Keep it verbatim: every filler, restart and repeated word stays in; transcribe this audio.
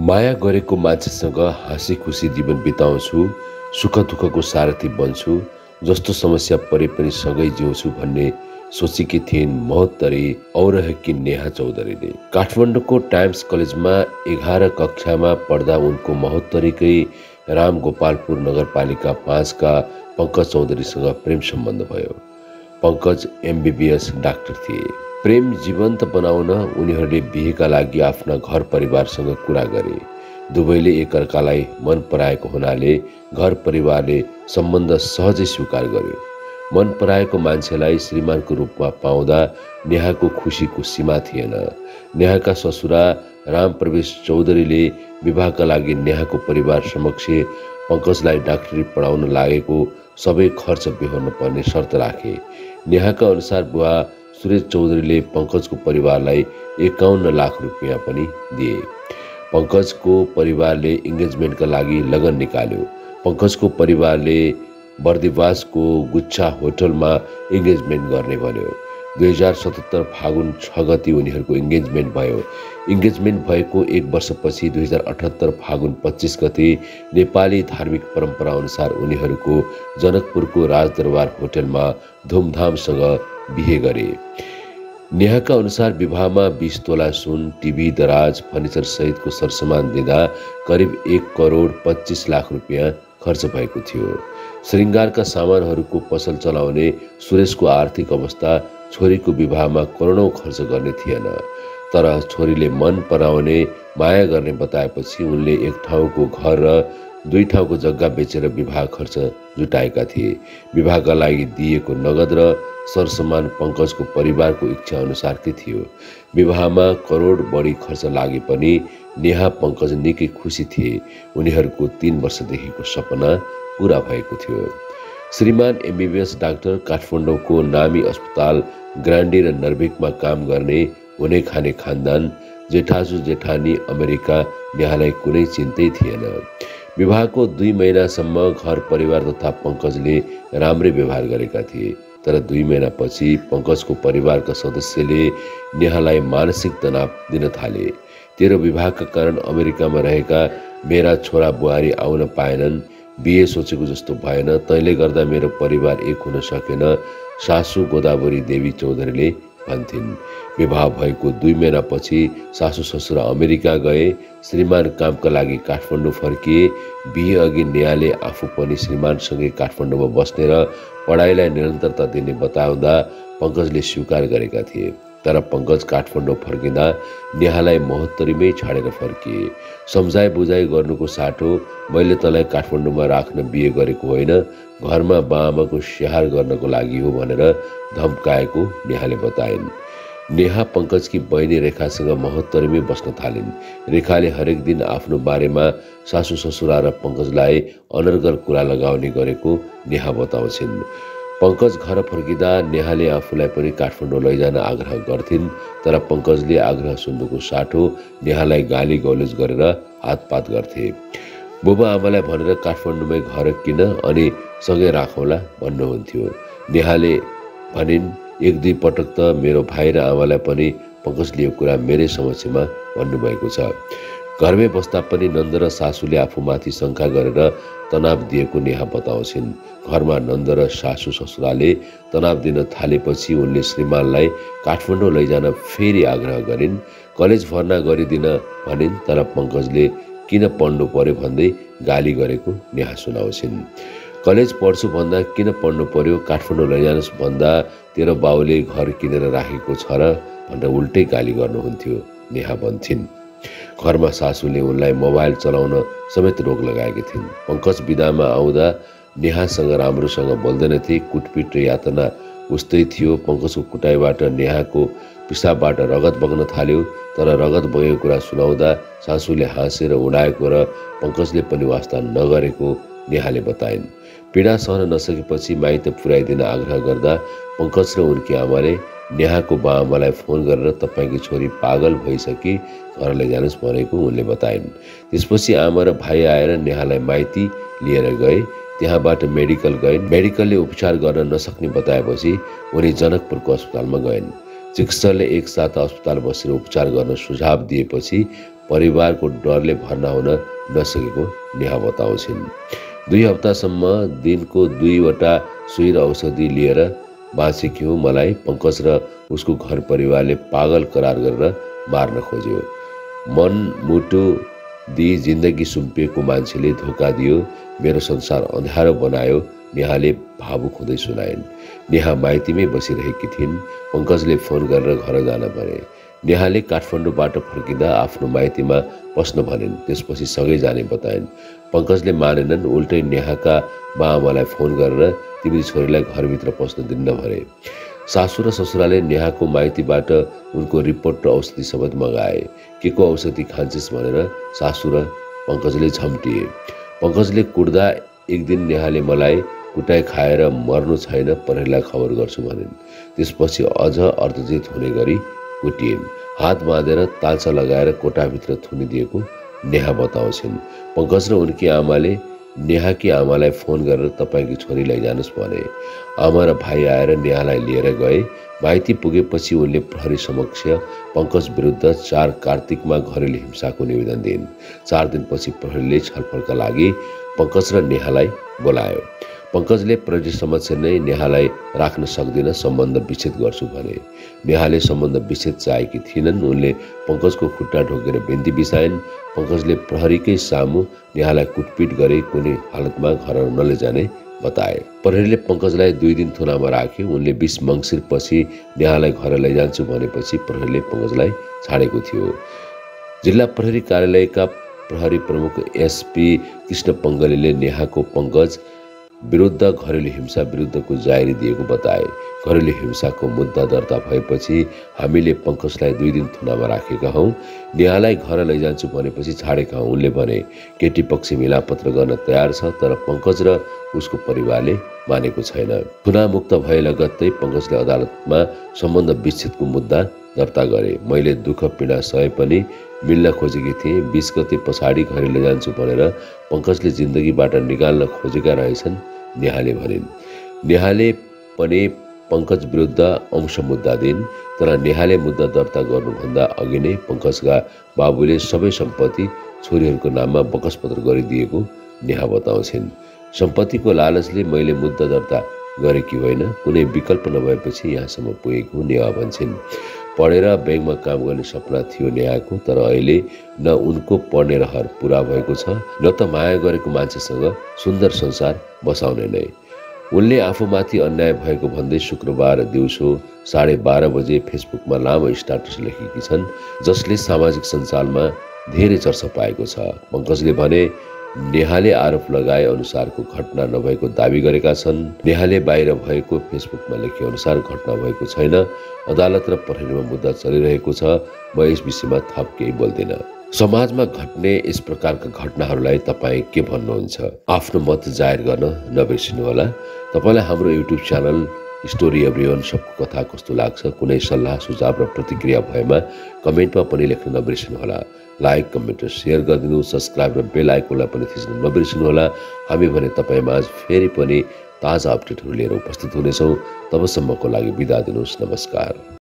माया गरेको मान्छेसँग हाँसी खुसी जीवन बिताउँछु, सुख दुःखको सारथी बन्छु, जस्तो समस्या परे पनि सँगै जिउँछु भन्ने सोचेकी थिइन् महोत्तरी औरहकी नेहा चौधरीले। काठमाडौँको टाइम्स कलेजमा एघार कक्षामा पढ्दा उनको महोत्तरीकै रामगोपालपुर नगरपालिका पाँचका पंकज चौधरीसँग प्रेम सम्बन्ध भयो। पंकज एमबीबीएस डाक्टर थिए। प्रेम जीवन्त बनाउन उनीहरूले बिहेका लागि आफ्ना घर परिवारसँग कुरा गरे। दुवैले एकअर्कालाई मन पराएको हुनाले घर परिवारले सम्बन्ध सहजै स्वीकार गर्यो। मन पराएको मान्छेलाई श्रीमानको रूपमा पाउँदा नेहाको खुसीको सीमा थिएन। नेहाका ससुरा रामप्रवेश चौधरीले विवाहका लागि नेहाको परिवार समक्ष पंकजलाई डाक्टरी पढाउन लागेको सबै खर्च बेहोर्न पर्ने शर्त राखे। नेहाका अनुसार बुवा सुरेश चौधरीले पंकजको परिवारलाई एकाउन्न लाख रुपियाँ पनि दिए। पंकजको परिवारले इङ्गेजमेन्टका लागि लगन निकाल्यो। पंकजको परिवारले बर्दिवासको गुच्छा होटलमा इङ्गेजमेन्ट गर्ने भन्यो। दुई हजार सतहत्तर फागुन छ गति उनीहरूको इङ्गेजमेन्ट भयो। इङ्गेजमेन्ट भएको एक वर्षपछि दुई हजार अठहत्तर फागुन पच्चिस गते नेपाली धार्मिक परम्परा अनुसार उनीहरूको जनकपुरको राजदरबार होटलमा धुमधामसँग बिहे गरे। नेहाका अनुसार विवाहमा बीस तोला सुन, टिभी, दराज, फर्निचर सहितको सरसामान दिँदा करिब एक करोड पच्चिस लाख रुपियाँ खर्च भएको थियो। श्रृङ्गारका सामानहरूको पसल चलाउने सुरेशको आर्थिक अवस्था छोरीको विवाहमा करोडौँ खर्च गर्ने थिएन। तर छोरीले मन पराउने माया गर्ने बताएपछि उनले एक ठाउँको घर र दुई ठाउँको जग्गा बेचेर विवाह खर्च जुटाएका थिए। विवाहका लागि दिएको नगद र सरसामान पंकजको परिवारको इच्छा अनुसारकै थियो। विवाहमा करोड बढी खर्च लागे पनि नेहा पंकज निकै खुसी थिए। उनीहरूको तीन वर्षदेखिको सपना पूरा भएको थियो। श्रीमान एमबीबीएस डाक्टर, काठमाडौँको नामी अस्पताल ग्रान्डी र नर्भिकमा काम गर्ने हुने खाने खानदान, जेठाजु जेठानी अमेरिका, नेहालाई कुनै चिन्तै थिएन। विवाहको दुई महिनासम्म घर परिवार तथा पंकजले राम्रै व्यवहार गरेका थिए। तर दुई महिनापछि पंकजको परिवारका सदस्यले नेहालाई मानसिक तनाव दिन थाले। तेरो विवाहका कारण अमेरिकामा रहेका मेरा छोरा बुहारी आउन पाएनन्, बिहे सोचेको जस्तो भएन, तैँले गर्दा मेरो परिवार एक हुन सकेन, सासू गोदावरी देवी चौधरीले भन्थिन्। विवाह भएको दुई महिनापछि सासू ससुरा अमेरिका गए। श्रीमान कामका लागि काठमाडौँ फर्किए। बिहे अघि नेहाले आफू पनि श्रीमानसँगै काठमाडौँमा बस्ने र पढाइलाई निरन्तरता दिने बताउँदा पंकजले स्वीकार गरेका थिए। तर पंकज काठमाडौँ फर्किँदा नेहालाई महोत्तरीमै छाडेर फर्किए। सम्झाइ बुझाइ गर्नुको साटो मैले तँलाई काठमाडौँमा राख्न बिहे गरेको होइन, घरमा बाआमाको स्याहार गर्नको लागि हो भनेर धम्काएको नेहाले बताइन्। नेहा पंकजकी बहिनी रेखासँग महोत्तरीमै बस्न थालिन्। रेखाले हरेक दिन आफ्नो बारेमा सासू ससुरा र पंकजलाई अनर्गल कुरा लगाउने गरेको नेहा बताउँछिन्। पंकज घर फर्किँदा नेहाले आफूलाई पनि काठमाडौँ लैजान आग्रह गर्थिन्। तर पंकजले आग्रह सुन्नुको साटो नेहालाई गाली गलौज गरेर हातपात गर्थे। बुबा आमालाई भनेर काठमाडौँमै घर किन अनि सँगै राखौँला भन्नुहुन्थ्यो। नेहाले भनिन्, एक दुई पटक त मेरो भाइ र आमालाई पनि पंकजले यो कुरा मेरै समक्षमा भन्नुभएको छ। घरमै बस्दा पनि नन्द र सासूले आफूमाथि शङ्का गरेर तनाव दिएको नेहा बताउँछिन्। घरमा नन्द र सासू ससुराले तनाव दिन थालेपछि उनले श्रीमानलाई काठमाडौँ लैजान फेरि आग्रह गरिन्। कलेज भर्ना गरिदिन भनिन्, तर पंकजले किन पढ्नु पर्यो भन्दै गाली गरेको नेहा सुनाउँछिन्। कलेज पढ्छु भन्दा किन पढ्नु पर्यो, काठमाडौँ लैजानुहोस् भन्दा तेरो बाउले घर किनेर राखेको छ र भनेर उल्टै गाली गर्नुहुन्थ्यो नेहा भन्छिन्। घरमा सासूले उनलाई मोबाइल चलाउन समेत रोक लगाएकी थिइन्। पंकज बिदामा आउँदा नेहासँग राम्रोसँग बोल्दैनथे, कुटपिट र यातना उस्तै थियो। पंकजको कुटाइबाट नेहाको पिसाबबाट रगत बग्न थाल्यो। तर रगत बगेको कुरा सुनाउँदा सासूले हाँसेर उडाएको र पंकजले पनि वास्ता नगरेको नेहाले बताइन्। पीडा सहन नसकेपछि माइत पुर्याइदिन आग्रह गर्दा पंकज र उनकी आमाले नेहाको बाआमालाई फोन गरेर तपाईँकी छोरी पागल भइसकी, घर लैजानुहोस् भनेको उनले बताइन्। त्यसपछि आमा र भाइ आएर नेहालाई माइती लिएर गए। त्यहाँबाट मेडिकल गइन्। मेडिकलले उपचार गर्न नसक्ने बताएपछि उनी जनकपुरको अस्पतालमा गइन्। चिकित्सकले एक साता अस्पताल बसेर उपचार गर्न सुझाव दिएपछि परिवारको डरले भर्ना हुन नसकेको नेहा बताउँछिन्। दुई हप्तासम्म दिनको दुईवटा सुई र औषधि लिएर बाँचेकी हुँ। मलाई पङ्कज र उसको घर परिवारले पागल करार गरेर मार्न खोज्यो। मन मुटु दिई जिन्दगी सुम्पिएको मान्छेले धोका दियो, मेरो संसार अँध्यारो बनायो, नेहाले भावुक हुँदै सुनाइन्। नेहा माइतीमै बसिरहेकी थिइन्। पङ्कजले फोन गरेर घर जान भने। नेहाले काठमाडौँबाट फर्किँदा आफ्नो माइतीमा पस्न भनिन्, त्यसपछि सँगै जाने बताइन्। पङ्कजले मानेनन्, उल्टै नेहाका बाआमालाई फोन गरेर तिमी छोरीलाई घरभित्र पस्न दिन्न भने। सासू र ससुराले नेहाको माइतीबाट उनको रिपोर्ट र औषधि समेत मगाए। के को औषधि खान्छिस् भनेर सासू र पङ्कजले झम्टिए। पङ्कजले कुट्दा एक दिन नेहाले मलाई कुटाइ खाएर मर्नु छैन, प्रहरीलाई खबर गर्छु भनिन्। त्यसपछि अझ अर्धजित हुने गरी कुटिइन्। हात बाँधेर तालचा लगाएर कोठाभित्र थुनिदिएको नेहा बताउँछिन्। पङ्कज र उनकी आमाले नेहाकी आमालाई फोन गरेर तपाईँकी छोरी लैजानुहोस् भने। आमा र भाइ आएर नेहालाई लिएर गए। माइती पुगेपछि उनले प्रहरी समक्ष पङ्कज विरुद्ध चार कार्तिकमा घरेलु हिंसाको निवेदन दिइन्। चार दिनपछि प्रहरीले छलफलका लागि पङ्कज र नेहालाई बोलायो। पङ्कजले प्रहरी समक्ष नै नेहालाई राख्न सक्दिन, सम्बन्ध विच्छेद गर्छु भने। नेहाले सम्बन्ध विच्छेद चाहेकी थिएनन्। उनले पङ्कजको खुट्टा ढोकेर बिन्ती बिसाइन्। पङ्कजले प्रहरीकै सामु नेहालाई कुटपिट गरे, कुनै हालतमा घर नलैजाने बताए। प्रहरीले पङ्कजलाई दुई दिन थुनामा राखे। उनले बीस मङ्सिर पछि नेहालाई घर लैजान्छु भनेपछि प्रहरीले पङ्कजलाई छाडेको थियो। जिल्ला प्रहरी कार्यालयका प्रहरी प्रमुख एसपी कृष्ण पङ्गलेले नेहाको पङ्कज विरुद्ध घरेलु हिंसा विरुद्धको जाहेरी दिएको बताए। घरेलु हिंसाको मुद्दा दर्ता भएपछि हामीले पङ्कजलाई दुई दिन थुनामा राखेका हौँ। नेहालाई घर लैजान्छु भनेपछि छाडेका हौँ। उनले भने केटी पक्ष मिलापत्र गर्न तयार छ, तर पङ्कज र उसको परिवारले मानेको छैन। थुनामुक्त भए लगत्तै पङ्कजले अदालतमा सम्बन्ध विच्छेदको मुद्दा दर्ता गरे। मैले दुःख पीडा सहे पनि मिल्न खोजेकी थिएँ। बीस गते पछाडि घर लैजान्छु भनेर पङ्कजले जिन्दगीबाट निकाल्न खोजेका रहेछन्, नेहाले भनिन्। नेहाले पनि पङ्कज विरुद्ध अंश मुद्दा दिइन्, तर नेहाले मुद्दा दर्ता गर्नुभन्दा अघि नै पङ्कजका बाबुले सबै सम्पत्ति छोरीहरूको नाममा बकसपत्र गरिदिएको नेहा बताउँछिन्। सम्पत्तिको लालचले मैले मुद्दा दर्ता गरेकी होइन, कुनै विकल्प नभएपछि यहाँसम्म पुगेको नेहा भन्छन्। पढेर ब्याङ्कमा काम गर्ने सपना थियो नेहाको, तर अहिले न उनको पढ्ने रहर पुरा भएको छ, न त माया गरेको मान्छेसँग सुन्दर संसार बसाउने नै। उनले आफूमाथि अन्याय भएको भन्दै शुक्रबार दिउँसो साढे बाह्र बजे फेसबुकमा लामो स्ट्याटस लेखेकी छन्, जसले सामाजिक सञ्जालमा धेरै चर्चा पाएको छ। पङ्कजले भने नेहाले आरोप लगाए अनुसारको घटना नभएको दावी गरेका छन्। नेहाले बाहिर भएको फेसबुकमा लेखे अनुसार घटना भएको छैन। अदालत र प्रहरीमा मुद्दा चलिरहेको छ। म यस विषयमा थप केही बोल्दिन। समाजमा घट्ने यस प्रकारका घटनाहरूलाई तपाईँ के भन्नुहुन्छ? आफ्नो मत जाहेर गर्न नबिर्सिनुहोला। तपाईँलाई हाम्रो युट्युब च्यानल स्टोरी एभ्रिवन सबको कथा कस्तो लाग्छ, कुनै सल्लाह सुझाव र प्रतिक्रिया भएमा कमेन्टमा पनि लेख्न नबिर्सिनुहोला। लाइक, कमेन्ट र सेयर गरिदिनु, सब्सक्राइब र बेल आइकनलाई पनि थिच्न नबिर्सिनुहोला। हामी भने तपाईँमाझ फेरि पनि ताजा अपडेटहरू लिएर उपस्थित हुनेछौँ। तबसम्मको लागि बिदा दिनुहोस्। नमस्कार।